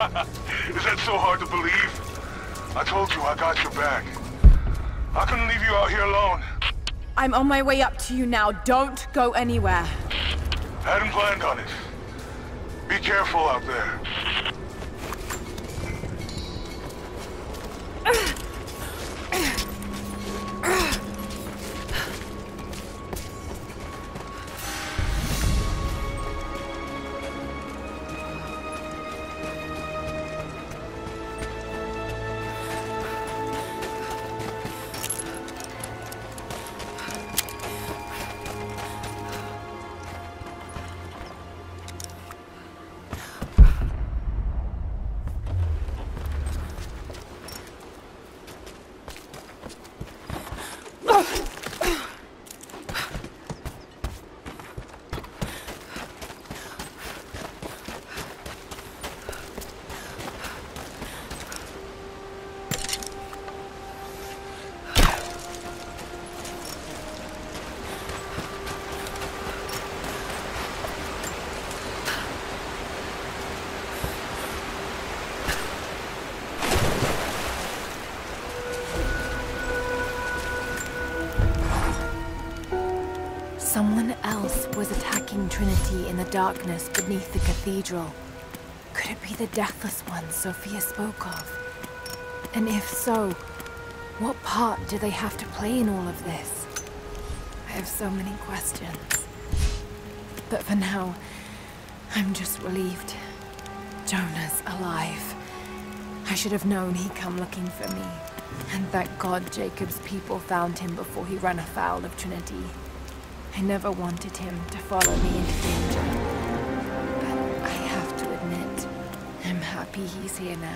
Is that so hard to believe? I told you I got your back. I couldn't leave you out here alone. I'm on my way up to you now. Don't go anywhere. Hadn't planned on it. Be careful out there. Someone else was attacking Trinity in the darkness beneath the cathedral. Could it be the Deathless One Sophia spoke of? And if so, what part do they have to play in all of this? I have so many questions. But for now, I'm just relieved. Jonah's alive. I should have known he'd come looking for me. And thank God Jacob's people found him before he ran afoul of Trinity. I never wanted him to follow me into danger. But I have to admit, I'm happy he's here now.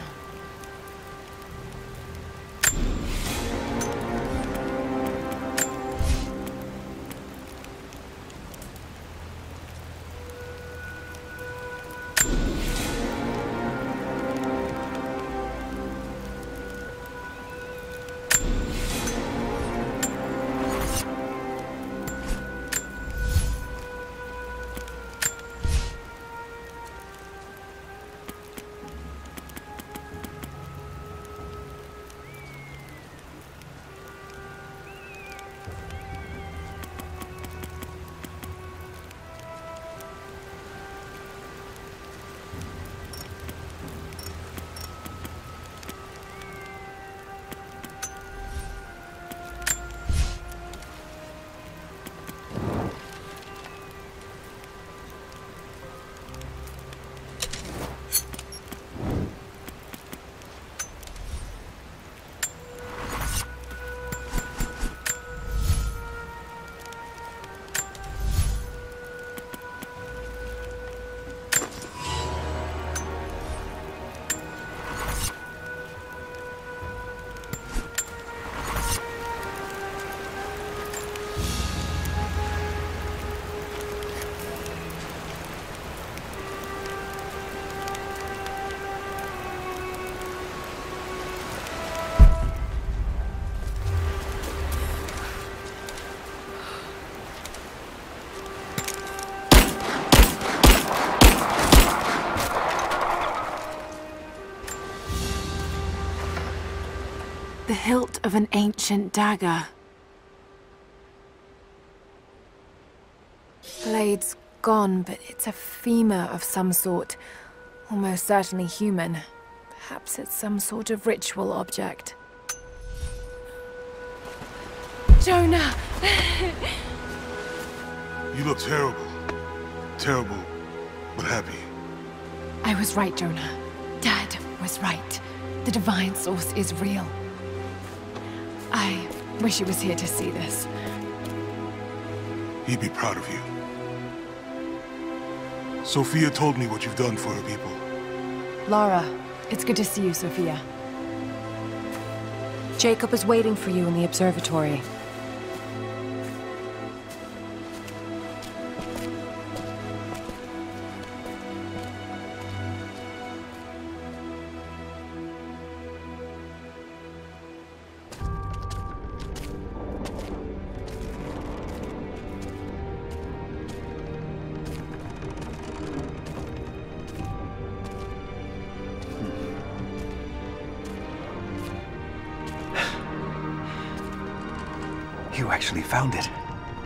The hilt of an ancient dagger. Blade's gone, but it's a femur of some sort. Almost certainly human. Perhaps it's some sort of ritual object. Jonah! You look terrible. Terrible, but happy. I was right, Jonah. Dad was right. The Divine Source is real. I wish he was here to see this. He'd be proud of you. Sophia told me what you've done for her people. Lara, it's good to see you, Sophia. Jacob is waiting for you in the observatory. You actually found it.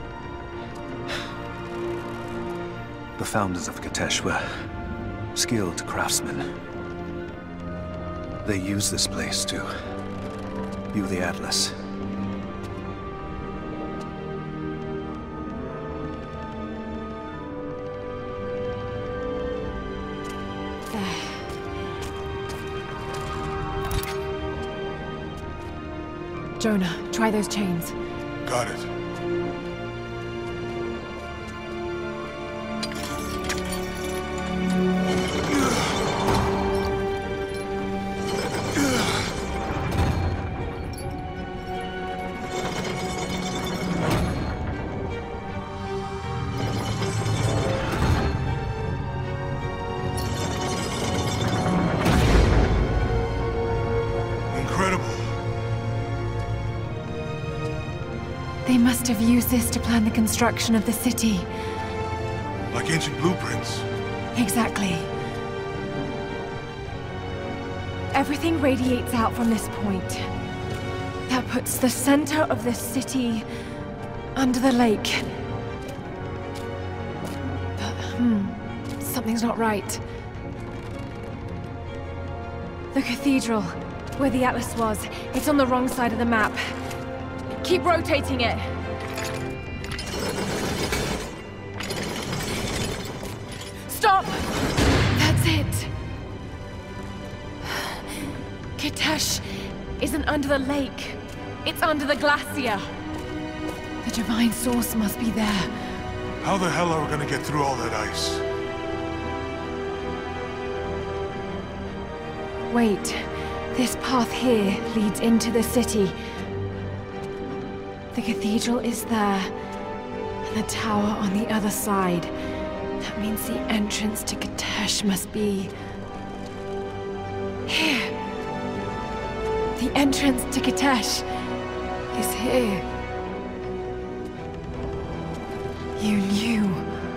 The founders of Kitezh were skilled craftsmen. They used this place to view the Atlas. Jonah, try those chains. Got it. They must have used this to plan the construction of the city. Like ancient blueprints. Exactly. Everything radiates out from this point. That puts the center of the city under the lake. But, something's not right. The cathedral, where the Atlas was, it's on the wrong side of the map. Keep rotating it. Stop! That's it. Kitezh isn't under the lake. It's under the glacier. The divine source must be there. How the hell are we gonna get through all that ice? Wait. This path here leads into the city. The cathedral is there, and the tower on the other side. That means the entrance to Kitezh must be... here. The entrance to Kitezh is here. You knew.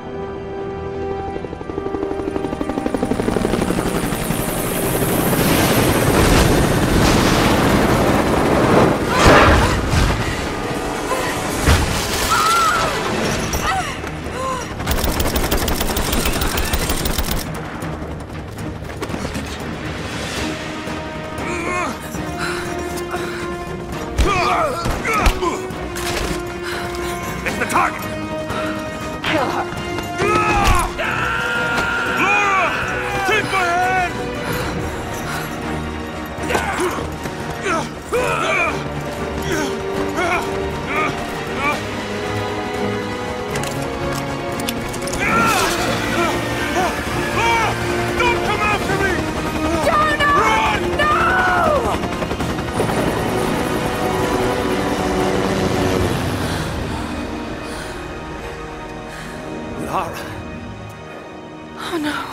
Oh no.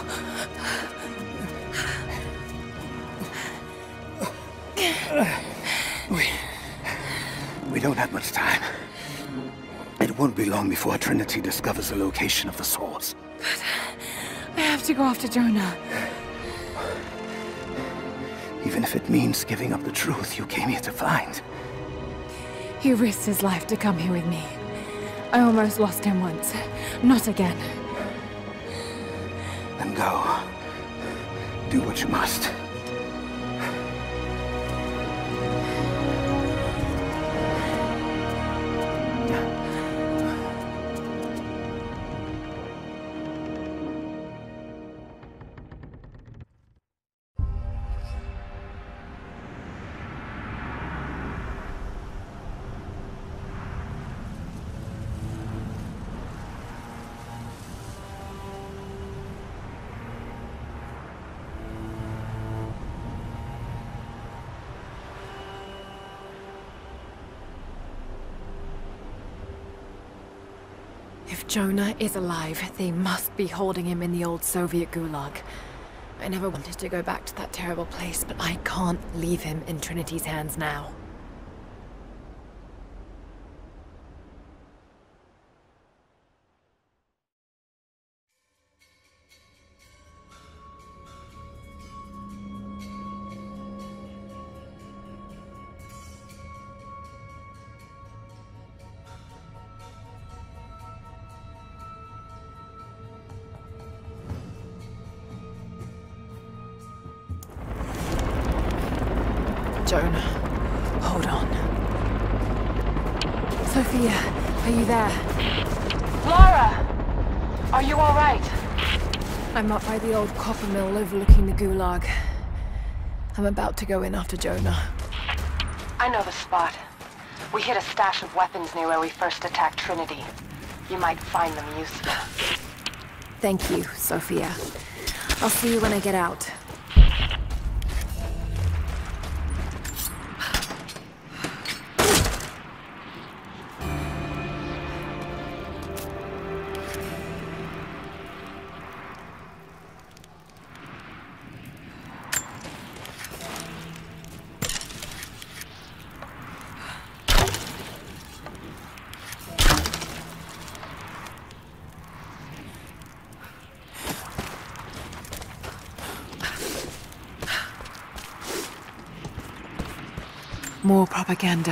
We don't have much time. It won't be long before Trinity discovers the location of the source. But I have to go after Jonah. Even if it means giving up the truth you came here to find. He risked his life to come here with me. I almost lost him once. Not again. Then go. Do what you must. If Jonah is alive, they must be holding him in the old Soviet gulag. I never wanted to go back to that terrible place, but I can't leave him in Trinity's hands now. Jonah, hold on. Sophia, are you there? Lara! Are you alright? I'm up by the old copper mill overlooking the Gulag. I'm about to go in after Jonah. I know the spot. We hid a stash of weapons near where we first attacked Trinity. You might find them useful. Thank you, Sophia. I'll see you when I get out. More propaganda.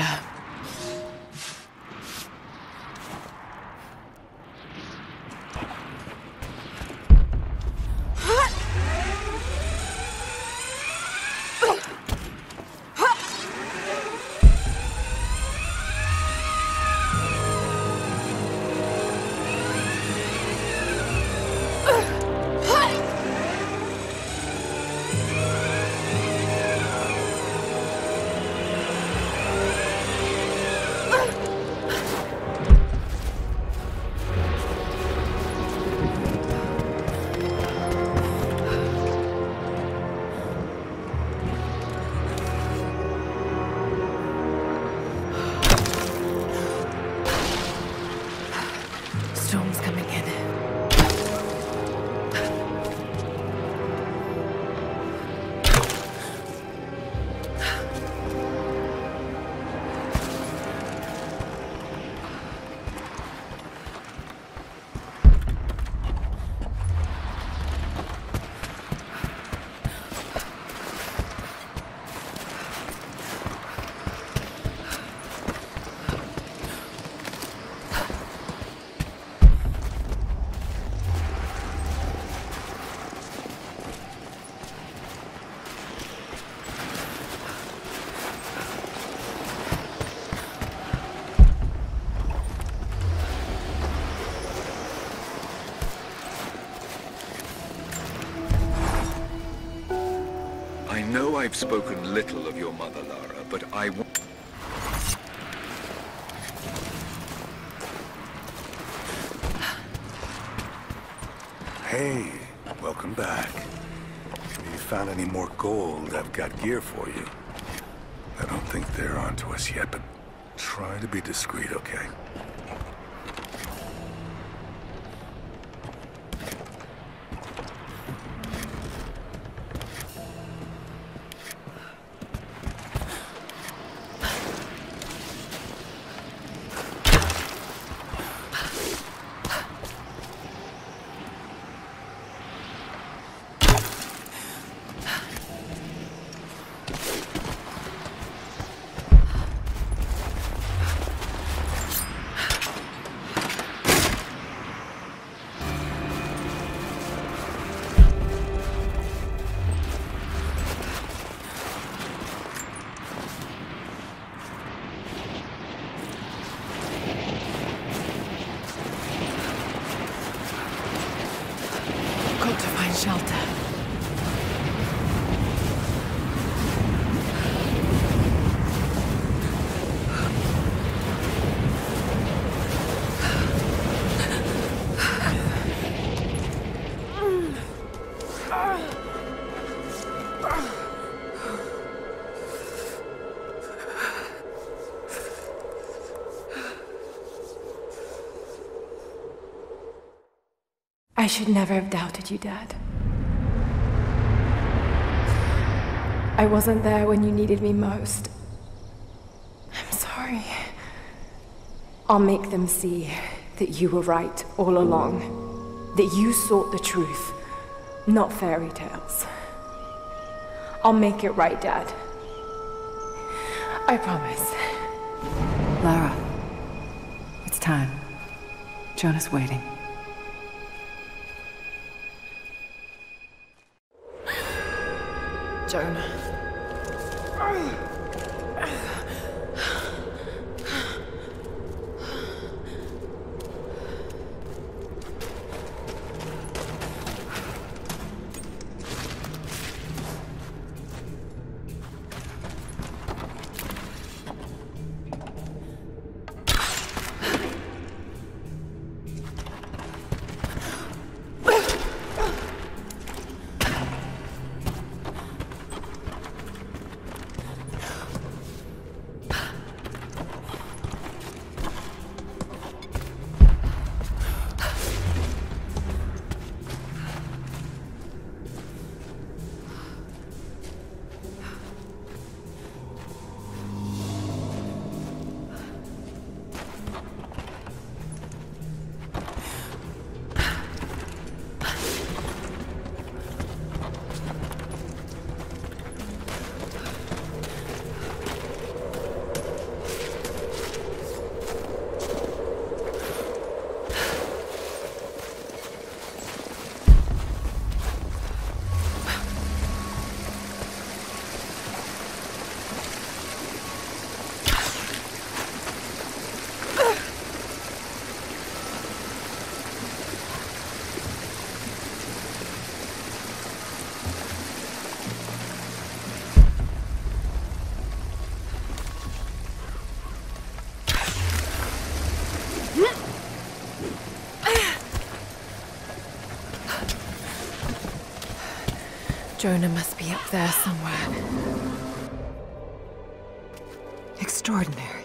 Storm's coming in. I know I've spoken little of your mother, Lara, but I want... Hey, welcome back. If you found any more gold, I've got gear for you. I don't think they're onto us yet, but try to be discreet, okay? Got to find shelter. I should never have doubted you, Dad. I wasn't there when you needed me most. I'm sorry. I'll make them see that you were right all along. That you sought the truth, not fairy tales. I'll make it right, Dad. I promise. Lara, it's time. Jonah's waiting. Jonah, Jonah must be up there somewhere. Extraordinary.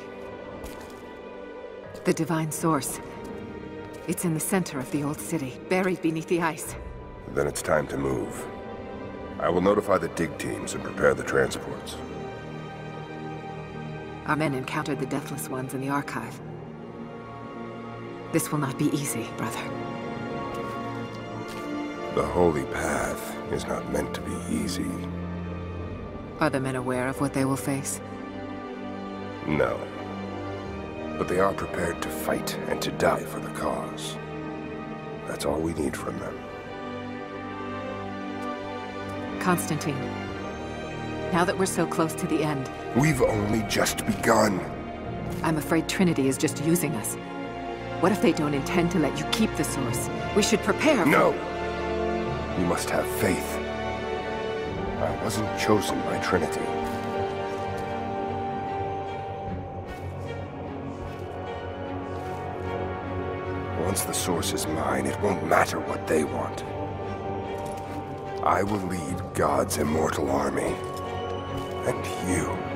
The Divine Source. It's in the center of the old city, buried beneath the ice. Then it's time to move. I will notify the dig teams and prepare the transports. Our men encountered the Deathless Ones in the Archive. This will not be easy, brother. The Holy Path is not meant to be easy. Are the men aware of what they will face? No. But they are prepared to fight and to die for the cause. That's all we need from them. Constantine, now that we're so close to the end... We've only just begun. I'm afraid Trinity is just using us. What if they don't intend to let you keep the Source? We should prepare for... No! You must have faith. I wasn't chosen by Trinity. Once the Source is mine, it won't matter what they want. I will lead God's immortal army. And you